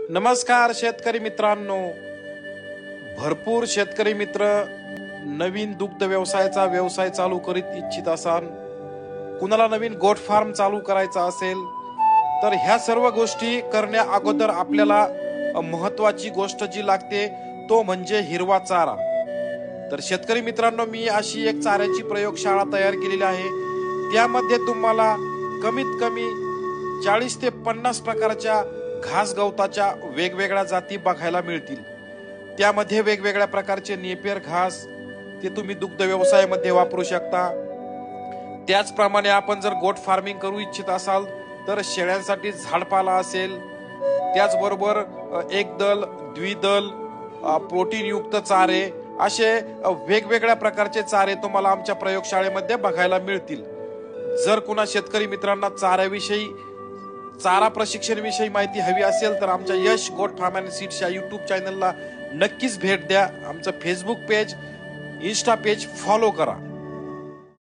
नमस्कार शेतकरी मित्रांनो, भरपूर शेतकरी मित्र नवीन दुग्ध व्यवसायाचा व्यवसाय चालू करीत इच्छित असाल, कुणाला नवीन गोट फार्म चालू करायचा असेल तर ह्या सर्व गोष्टी करण्या अगोदर आपल्याला महत्त्वाची गोष्ट जी लागते तो म्हणजे हिरवा चारा। तर शेतकरी मित्रांनो, मी अशी एक चाऱ्याची प्रयोगशाळा तयार केलेली आहे। त्यामध्ये तुम्हाला कमीत कमी 40 ते 50 प्रकारच्या घास गवताच्या वेगवेगळ्या जाती बघायला मिळतील। त्यामध्ये वेगवेगळ्या प्रकारचे नेपियर घास ते तुम्ही दुग्ध व्यवसायामध्ये वापरू शकता। त्याचप्रमाणे आपण जर गोट फार्मिंग करू इच्छित असाल तर शेळ्यांसाठी झाडपाला असेल, त्याचबरोबर एकदल, द्विदल, प्रोटीन युक्त चारे, असे वेगवेगळ्या प्रकारचे चारे तुम्हाला आमच्या प्रयोगशाळेमध्ये बघायला मिळतील। जर कुणा शेतकरी मित्रांना चाऱ्याविषयी, चारा प्रशिक्षण विषयी माहिती हवी असेल तर आमच्या Yash goat farm and seeds या YouTube चॅनलला नक्कीच भेट द्या। आमचं Facebook page, Insta page follow करा।